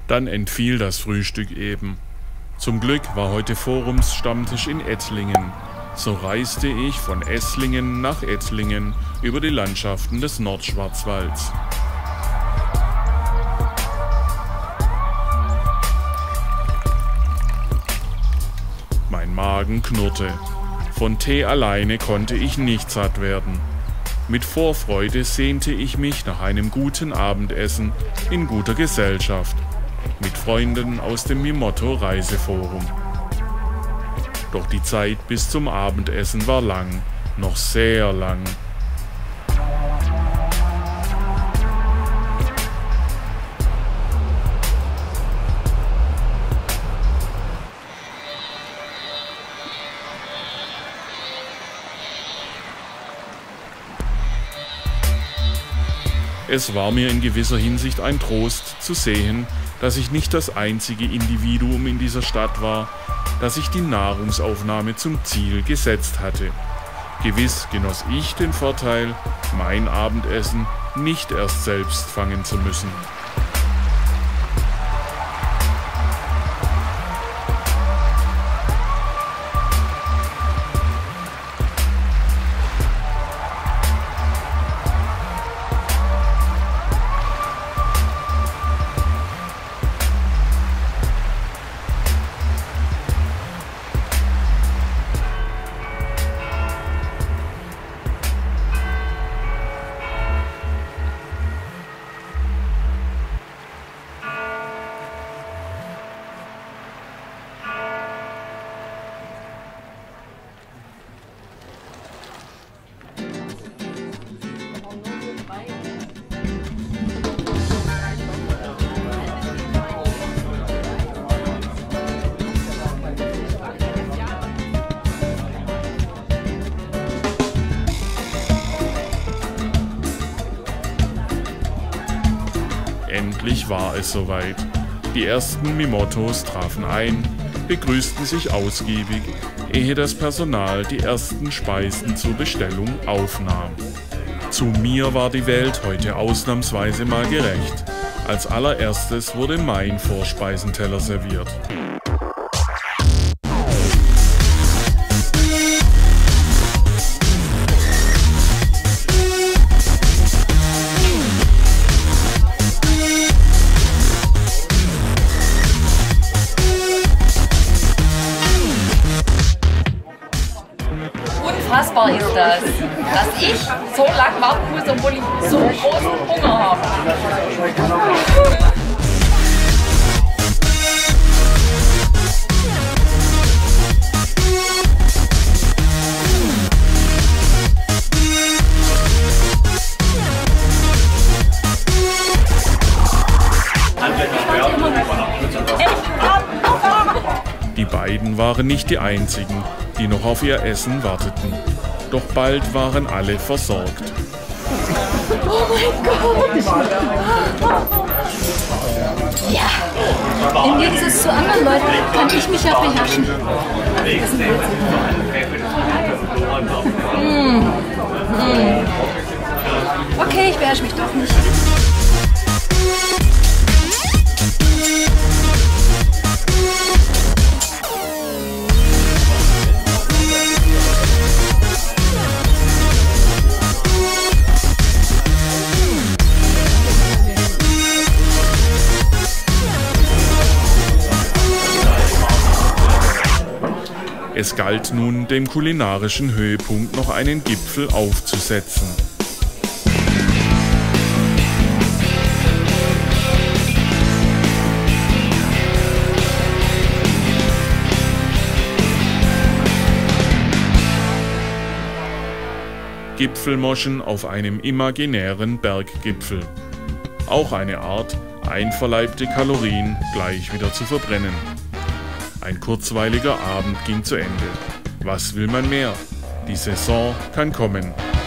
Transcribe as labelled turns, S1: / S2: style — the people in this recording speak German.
S1: Dann entfiel das Frühstück eben. Zum Glück war heute Forumsstammtisch in Ettlingen. So reiste ich von Esslingen nach Ettlingen über die Landschaften des Nordschwarzwalds. Mein Magen knurrte. Von Tee alleine konnte ich nicht satt werden. Mit Vorfreude sehnte ich mich nach einem guten Abendessen in guter Gesellschaft, mit Freunden aus dem Mimotto Reiseforum. Doch die Zeit bis zum Abendessen war lang, noch sehr lang. Es war mir in gewisser Hinsicht ein Trost zu sehen, dass ich nicht das einzige Individuum in dieser Stadt war, das sich die Nahrungsaufnahme zum Ziel gesetzt hatte. Gewiss genoss ich den Vorteil, mein Abendessen nicht erst selbst fangen zu müssen. Endlich war es soweit. Die ersten Mimottos trafen ein, begrüßten sich ausgiebig, ehe das Personal die ersten Speisen zur Bestellung aufnahm. Zu mir war die Welt heute ausnahmsweise mal gerecht. Als allererstes wurde mein Vorspeisenteller serviert.
S2: Unfassbar ist das, dass ich so lange warten muss, obwohl ich so großen Hunger habe.
S1: Die beiden waren nicht die einzigen, die noch auf ihr Essen warteten. Doch bald waren alle versorgt.
S2: Oh mein Gott! Ja, im Gegensatz zu anderen Leuten kann ich mich ja beherrschen. Okay, ich beherrsche mich doch nicht.
S1: Es galt nun, dem kulinarischen Höhepunkt noch einen Gipfel aufzusetzen. Gipfelmoschen auf einem imaginären Berggipfel. Auch eine Art, einverleibte Kalorien gleich wieder zu verbrennen. Ein kurzweiliger Abend ging zu Ende. Was will man mehr? Die Saison kann kommen.